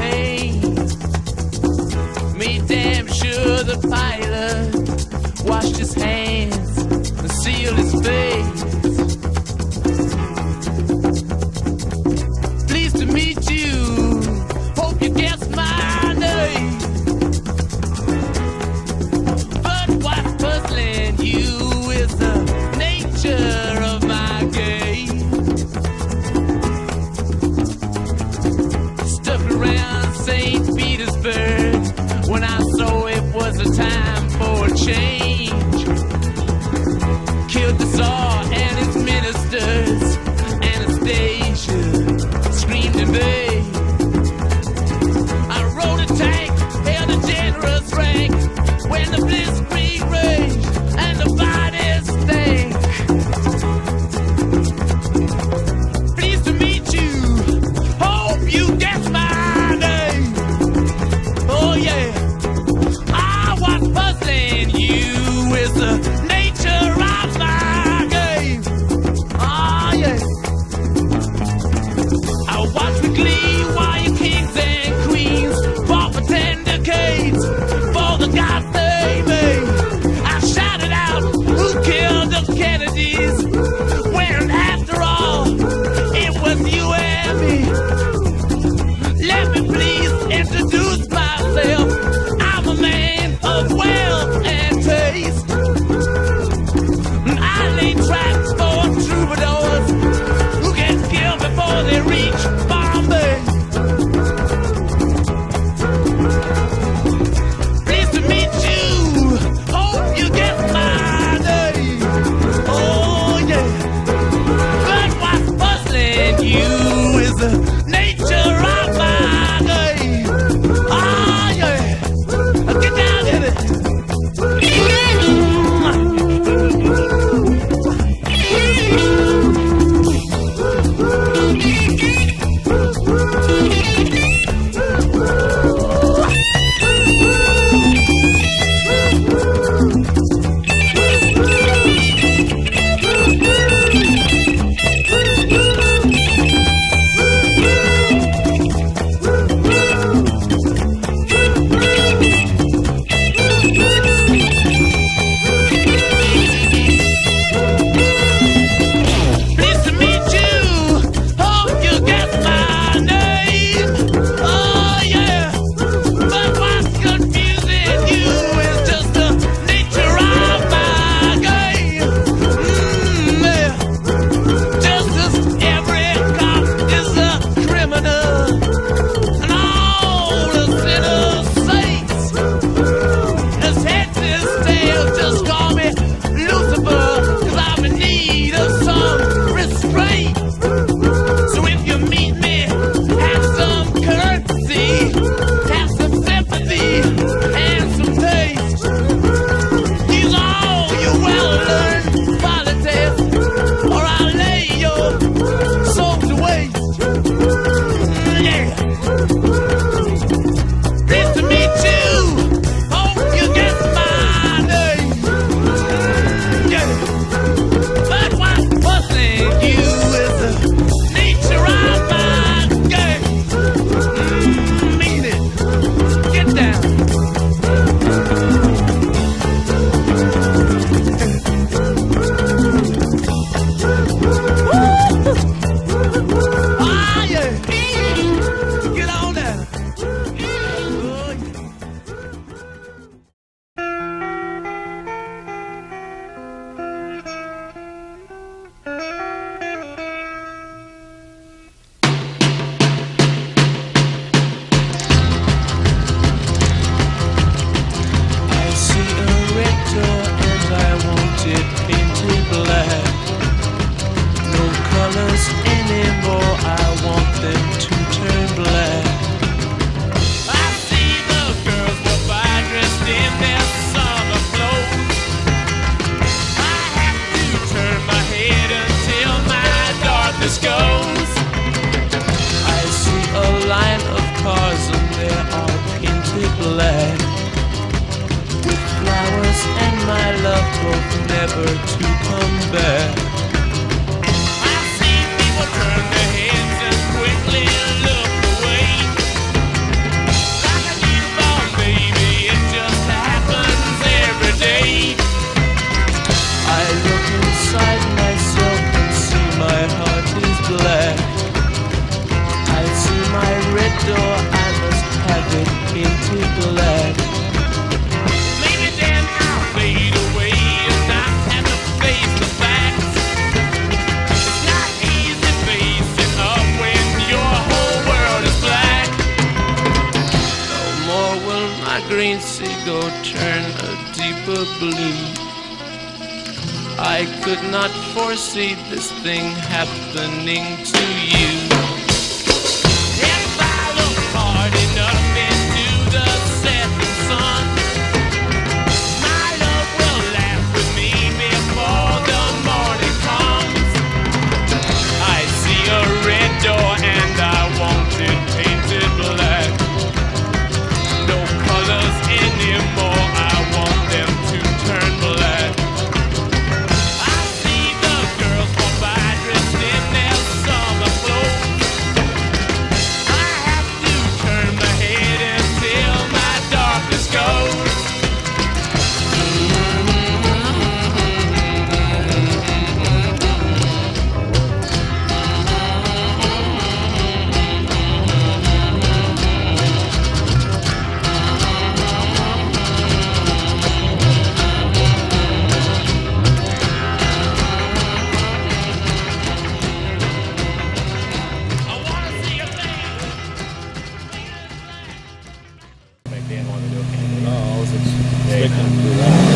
pain. Made damn sure the pilot washed his hands and sealed his face. Pleased to meet you, hope you guessed my name. But what's puzzling you is the nature of my game. Stuck around St. Petersburg when I saw it was a time for a change. Killed the Tsar and his ministers, Anastasia screamed in vain. I rode a tank, held a generous rank when the blitzkrieg raged and the bodies stank. Pleased to meet you, hope you guessed my name. Oh yeah, what's puzzling you is the nature of my game. Oh yeah, I watch with glee while you kings and queens fought for 10 decades for the gods they made. I shouted out, who killed the Kennedys, when after all it was you and me. Let me please introduce myself. I'm a man of wealth and taste. I lay traps for troubadours who get killed before they reach Bombay. Pleased to meet you, hope you get my name. Oh yeah, but what's puzzling you is the nature of my game. Ah yeah, get down in it. Pleased to meet you, hope you get my name. Oh yeah, but what's confusing you is just the nature of my game. Yeah. Just as every cop is a criminal and all the sinners saints, as heads is tails, just call me Lucifer, 'cause I'm in need of some restraint. So if you meet me, have some courtesy, have some sympathy, and some taste. Use all your well-learned qualities, or I'll lay your soul to waste. Yeah. Pleased to meet you, hope you get my name. Yeah. But what's puzzling you is the nature of my game. Mean it. Get down. Ah yeah. Get on down. Oh, yeah. I see a red door and I want it painted black. No colors anymore, I want them to turn black. I see the girls go by dressed in their summer clothes. I have to turn my head until my darkness goes. I see a line of cars and they're all painted black, with flowers and my love hope never to come back. I see people turn their heads and quickly look away. green seagull turn a deeper blue. I could not foresee this thing happening to you. If I look hard enough into the setting sun, my love will laugh with me before the morning comes. I see a red door and I want it painted black. No colors anymore, I want them to turn black. I see the girls walk by dressed in their summer clothes. I have to turn my head until my darkness goes. No, I was expecting to do that.